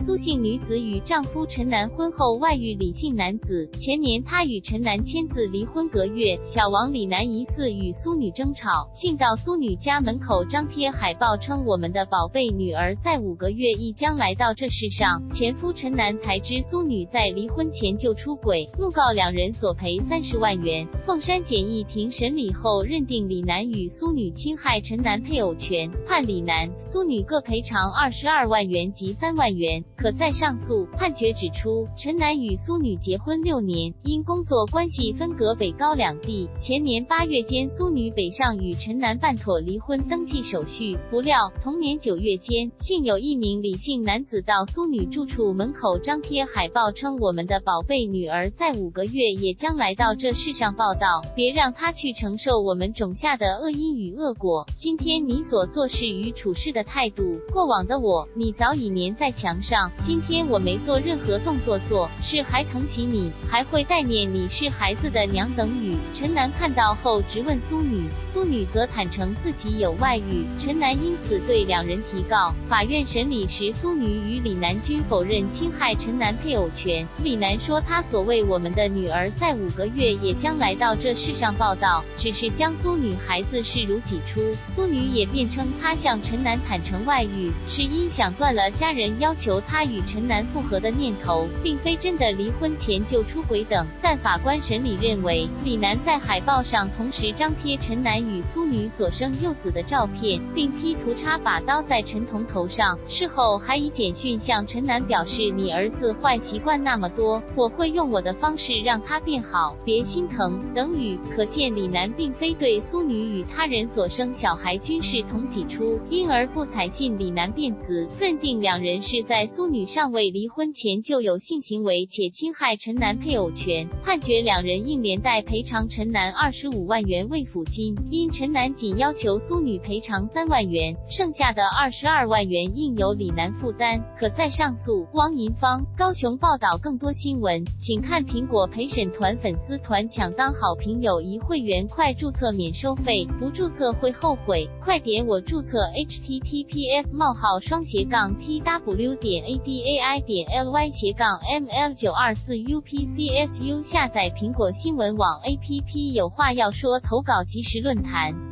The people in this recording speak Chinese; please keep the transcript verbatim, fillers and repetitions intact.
苏姓女子与丈夫陈男婚后外遇李姓男子，前年他与陈男签字离婚隔月，小王李男疑似与苏女争吵，竟到苏女家门口张贴海报称我们的宝贝女儿在五个月亦将来到这世上。前夫陈男才知苏女在离婚前就出轨，怒告两人索赔三十万元。凤山简易庭审理后认定李男与苏女侵害陈男配偶权，判李男、苏女各赔偿二十二万元及三万元，可再上诉。判决指出，陈男与苏女结婚六年，因工作关系分隔北高两地。前年八月间，苏女北上与陈男办妥离婚登记手续，不料同年九月间，竟有一名李姓男子到苏女住处门口张贴海报称我们的宝贝女儿在五个月也将来到这世上报道，别让她去承受我们种下的恶因与恶果。今天你所做事与处事的态度，过往的我，你早已粘在墙上，今天我没做任何动作做，是还疼惜你，还会代念你是孩子的娘等语。陈男看到后直问苏女，苏女则坦诚自己有外遇，陈男因此对两人提告。法院审理时，苏女与李男均否认侵害陈男配偶权。李男说他所谓我们的女儿在五个月也将来到这世上报道，只是将苏女孩子视如己出。苏女也辩称她向陈男坦诚外遇，是因想断了家人要求她与陈男复合的念头，并非真的离婚前就出轨等。但法官审理认为，李男在海报上同时张贴陈男与苏女所生幼子的照片，并 P 图插把刀在陈童头上，事后还以简讯向陈男表示你儿子坏习惯那么多，我会用我的方式让他变好，别心疼等语。可见李男并非对苏女与他人所生小孩均是同己出，因而不采信李男辩词，认定两人是在苏女尚未离婚前就有性行为且侵害陈男配偶权。判决两人应连带赔偿陈男二十五万元慰抚金，因陈男仅要求苏女赔偿三万元，剩下的二十二万元应由李男负担，可再上诉。汪银芳，高雄报道。更多新闻，请看苹果陪审团粉丝团抢当好评友谊会员，快注册免收费，不注册会后悔。快点我注册 H T T P S 冒号双斜杠 T W 点 A D A I 点 L Y 斜杠 M L 九二四 U P C S U 下载苹果新闻网 A P P， 有话要说，投稿即时论坛。